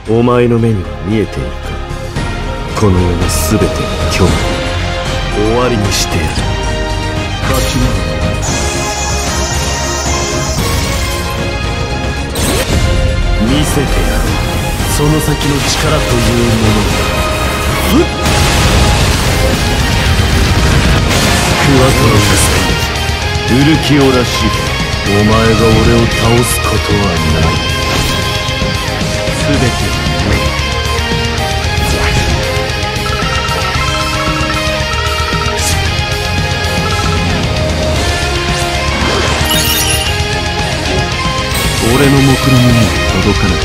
お前の目には見えているか。この世の全ての今日終わりにしてやる。勝ちなのだ。見せてやろう、その先の力というものを。クワトロフスタ、ウルキオラシフ、お前が俺を倒すことはない。全ての目、俺の目論見に届かなかった。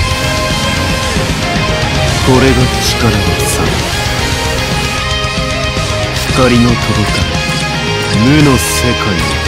これが力の差。光の届かない無の世界を